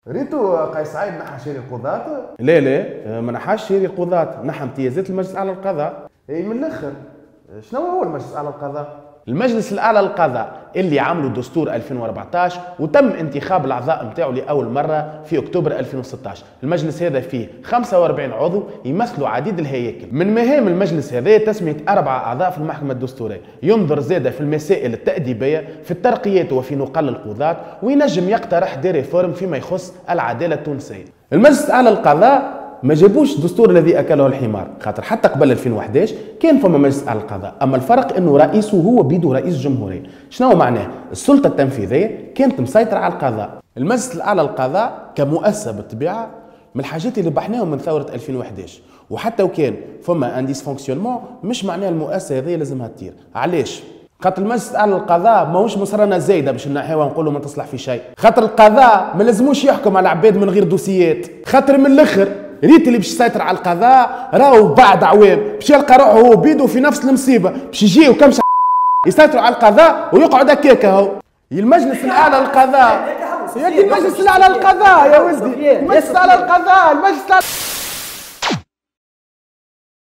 ريتو قيس سعيد نحى شيري القضاة؟ لا لا، ما نحاش شيري القضاة، نحى امتيازات المجلس الاعلى للقضاء. اي من الاخر، شنو هو المجلس الاعلى للقضاء؟ المجلس الاعلى للقضاء اللي عملوا دستور 2014 وتم انتخاب الاعضاء نتاعو لاول مره في اكتوبر 2016. المجلس هذا فيه 45 عضو يمثلوا عديد الهياكل. من مهام المجلس هذا تسميه 4 اعضاء في المحكمه الدستوريه، ينظر زاده في المسائل التاديبيه، في الترقيات وفي نقل القضاة، وينجم يقترح دي ريفورم فيما يخص العداله التونسيه. المجلس الاعلى للقضاء ما جابوش الدستور الذي اكله الحمار، خاطر حتى قبل 2011 كان فما مجلس اعلى للقضاء، اما الفرق انه رئيسه هو بيدو رئيس جمهوريه. شنو معناه؟ السلطه التنفيذيه كانت مسيطره على القضاء. المجلس الاعلى للقضاء كمؤسسه بالطبيعه من الحاجات اللي بحناهم من ثوره 2011، وحتى وكان فما ان ديسفونكسيونمون مش معناه المؤسسه هذه لازمها تطير. علاش؟ خاطر المجلس الاعلى للقضاء ماهوش مصرنا زايده باش نحيوها ونقولوا ما تصلح في شيء، خاطر القضاء ما لازموش يحكم على عباد من غير دوسيات، خاطر من الاخر ريت اللي باش يسيطر على القضاء راهو بعد عوام باش يلقى روحه هو بيدو في نفس المصيبه، باش يجيو كم يسيطروا على القضاء ويقعد هكاك اهو. المجلس الاعلى للقضاء يا المجلس الاعلى للقضاء يا ولدي، المجلس الاعلى للقضاء، المجلس